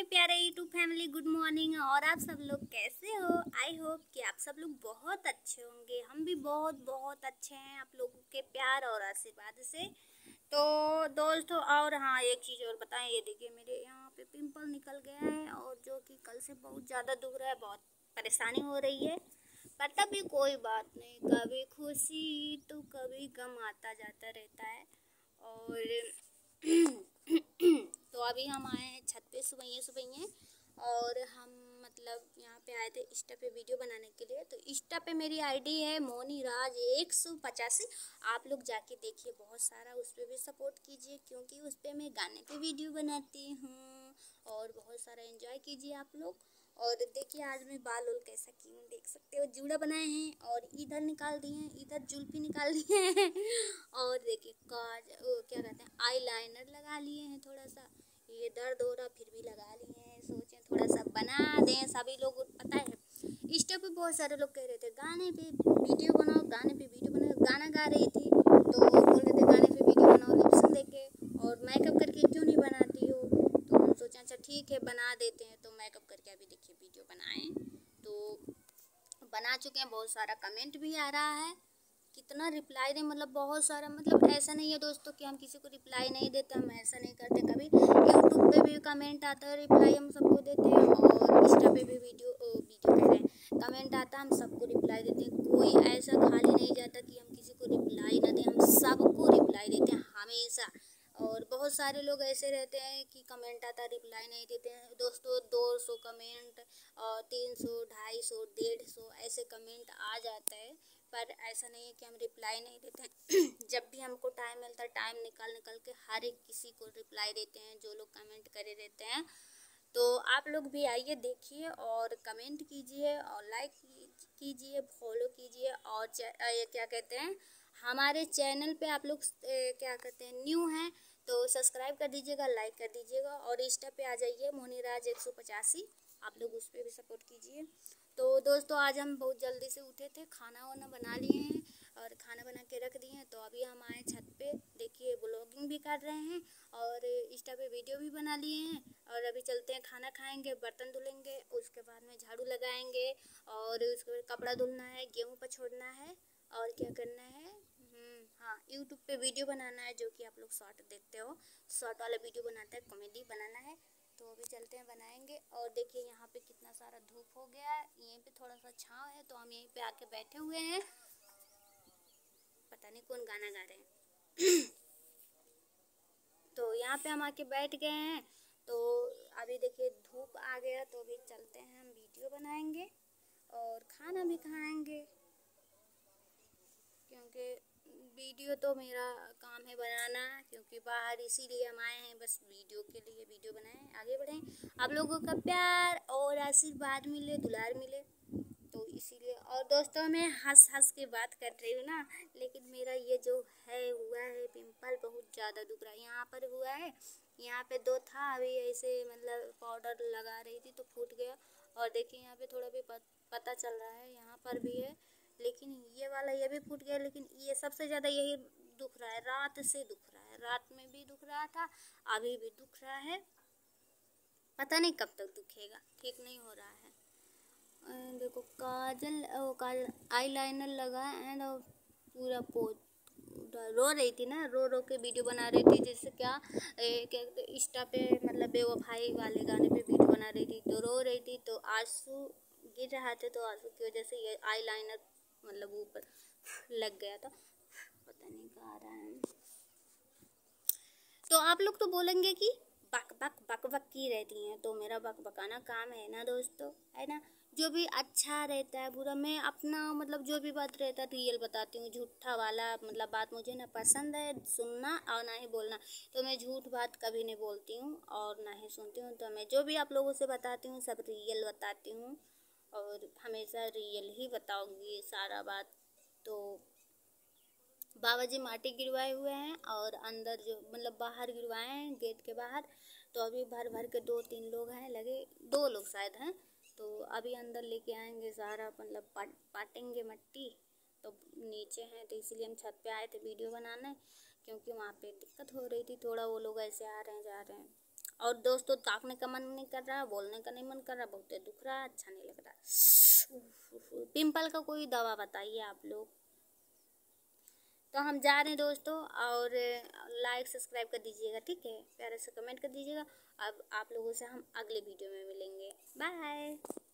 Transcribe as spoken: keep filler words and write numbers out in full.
प्यारे YouTube family, good morning. और आप सब लोग कैसे हो? आई होप कि आप सब लोग बहुत अच्छे होंगे। हम भी बहुत बहुत अच्छे हैं आप लोगों के प्यार और आशीर्वाद से। तो दोस्तों, और हाँ, एक चीज़ और बताएं, ये देखिए मेरे यहाँ पे पिंपल निकल गया है और जो कि कल से बहुत ज़्यादा दुख रहा है, बहुत परेशानी हो रही है। पर तभी कोई बात नहीं, कभी खुशी तो कभी गम आता जाता रहता है। और तो अभी हम आए हैं छत पे सुबह सुबह, और हम मतलब यहाँ पे आए थे इंस्टा पे वीडियो बनाने के लिए। तो इंस्टा पे मेरी आईडी है मोनी राज एक सौ पचासी। आप लोग जाके देखिए, बहुत सारा उस पर भी सपोर्ट कीजिए, क्योंकि उस पर मैं गाने पे वीडियो बनाती हूँ और बहुत सारा एंजॉय कीजिए आप लोग। और देखिए आज मैं बाल उल कैसा की हूँ, देख सकते हो, जूड़ा बनाए हैं और इधर निकाल दिए हैं, इधर जुल्फी निकाल दिए हैं और देखिए काज ओ, क्या कहते हैं, आई लाइनर लगा लिए हैं। थोड़ा सा ये दर्द हो रहा, फिर भी लगा लिए हैं। सोचें थोड़ा सा बना दें। सभी लोग पता है इंस्टा पे बहुत सारे लोग कह रहे थे गाने पे वीडियो बनाओ, गाने पे वीडियो बनाओ। गाना गा रही थी तो बोल रहे थे गाने पे वीडियो बनाओ लिपसिंग देके, और मेकअप करके क्यों नहीं बनाती हो। तो हम सोचा अच्छा ठीक है बना देते हैं। तो मेकअप करके अभी देखिए वीडियो बनाए, तो बना चुके हैं। बहुत सारा कमेंट भी आ रहा है, कितना रिप्लाई दें, मतलब बहुत सारा। मतलब ऐसा नहीं है दोस्तों कि हम किसी को रिप्लाई नहीं देते, हम ऐसा नहीं करते। कभी यूट्यूब पे भी कमेंट आता है, रिप्लाई हम सबको देते हैं, और इंस्टा पे भी वीडियो वीडियो कह रहे हैं कमेंट आता है, हम सबको रिप्लाई देते हैं। कोई ऐसा खाली नहीं जाता कि हम किसी को रिप्लाई ना दें, हम सबको रिप्लाई देते हैं हमेशा। और बहुत सारे लोग ऐसे रहते हैं कि कमेंट आता रिप्लाई नहीं देते हैं। दोस्तों दो सौ कमेंट और तीन सौ ढाई सौ डेढ़ सौ ऐसे कमेंट आ जाते हैं, पर ऐसा नहीं है कि हम रिप्लाई नहीं देते हैं। जब भी हमको टाइम मिलता है, टाइम निकाल निकाल के हर एक किसी को रिप्लाई देते हैं जो लोग कमेंट करे रहते हैं। तो आप लोग भी आइए, देखिए और कमेंट कीजिए और लाइक कीजिए, फॉलो कीजिए। और ये क्या कहते हैं, हमारे चैनल पे आप लोग क्या कहते हैं न्यू हैं तो सब्सक्राइब कर दीजिएगा, लाइक कर दीजिएगा, और इंस्टा पे आ जाइए मोनी राज एक सौ पचासी, आप लोग उस पर भी सपोर्ट कीजिए। तो दोस्तों आज हम बहुत जल्दी से उठे थे, खाना वाना बना लिए हैं और खाना बना के रख दिए हैं। तो अभी हम आए छत पे, देखिए ब्लॉगिंग भी कर रहे हैं और इंस्टा पे वीडियो भी बना लिए हैं। और अभी चलते हैं, खाना खाएंगे, बर्तन धुलेंगे, उसके बाद में झाड़ू लगाएंगे, और उसके बाद कपड़ा धुलना है, गेहूँ पछोड़ना है, और क्या करना है, हाँ यूट्यूब पे वीडियो बनाना है, जो कि आप लोग शॉर्ट देखते हो, शॉर्ट वाला वीडियो बनाता है, कॉमेडी बनाना है। तो अभी चलते हैं बनाएंगे। और देखिए यहाँ पे कितना सारा धूप हो गया है, यहीं पे थोड़ा सा छाँव है, तो हम यहीं पे आके बैठे हुए हैं। पता नहीं कौन गाना गा रहे हैं तो यहाँ पे हम आके बैठ गए हैं। तो अभी देखिए धूप आ गया, तो अभी चलते हैं, हम वीडियो बनाएंगे और खाना भी खाएंगे, क्योंकि वीडियो तो मेरा काम है बनाना, क्योंकि बाहर इसीलिए हम आए हैं, बस वीडियो के लिए वीडियो बनाएं, आगे बढ़ें, आप लोगों का प्यार और आशीर्वाद मिले, दुलार मिले, तो इसीलिए। और दोस्तों मैं हंस हंस के बात कर रही हूँ ना, लेकिन मेरा ये जो है हुआ है पिंपल बहुत ज़्यादा दुख रहा है। यहाँ पर हुआ है, यहाँ पे दो था, अभी ऐसे मतलब पाउडर लगा रही थी तो फूट गया। और देखिए यहाँ पे थोड़ा भी पता चल रहा है, यहाँ पर भी है, लेकिन ये वाला ये भी फूट गया। लेकिन ये सबसे ज़्यादा यही दुख रहा है, रात से दुख रहा है, रात में भी दुख रहा था, अभी भी दुख रहा है, पता नहीं कब तक दुखेगा, ठीक नहीं हो रहा है। देखो काजल ओ काजल आई लाइनर लगा एंड पूरा पोत रो रही थी ना, रो रो के वीडियो बना रही थी, जिससे क्या क्या इंस्टा पे मतलब बेवफाई वाले गाने पे वीडियो बना रही थी, तो रो रही थी, तो आंसू गिर रहा था, तो आंसू की वजह से ये आई लाइनर मतलब ऊपर लग गया था, पता नहीं कहाँ आ रहा है। तो आप लोग तो बोलेंगे कि बक बक बक बक की रहती हैं, तो मेरा बक बकाना काम है ना दोस्तों, है ना। जो भी अच्छा रहता है बुरा, मैं अपना मतलब जो भी बात रहता है रियल बताती हूँ, झूठा वाला मतलब बात मुझे ना पसंद है सुनना और ना ही बोलना। तो मैं झूठ बात कभी नहीं बोलती हूँ और ना ही सुनती हूँ। तो मैं जो भी आप लोगों से बताती हूँ सब रियल बताती हूँ, और हमेशा रियल ही बताऊँगी सारा बात। तो बाबा जी माटी गिरवाए हुए हैं और अंदर जो मतलब बाहर गिरवाए हैं गेट के बाहर, तो अभी भर भर के दो तीन लोग हैं लगे, दो लोग शायद हैं, तो अभी अंदर लेके आएंगे सारा मतलब पाट पाटेंगे मट्टी। तो नीचे हैं तो इसीलिए हम छत पे आए थे वीडियो बनाने, क्योंकि वहाँ पे दिक्कत हो रही थी थोड़ा, वो लोग ऐसे आ रहे हैं जा रहे हैं, और दोस्तों ताकने का मन नहीं कर रहा, बोलने का नहीं मन कर रहा, बहुत दुख रहा, अच्छा नहीं लग रहा। पिंपल का कोई दवा बताइए आप लोग। तो हम जा रहे हैं दोस्तों, और लाइक सब्सक्राइब कर दीजिएगा, ठीक है, प्यारे से कमेंट कर दीजिएगा। अब आप लोगों से हम अगले वीडियो में मिलेंगे। बाय।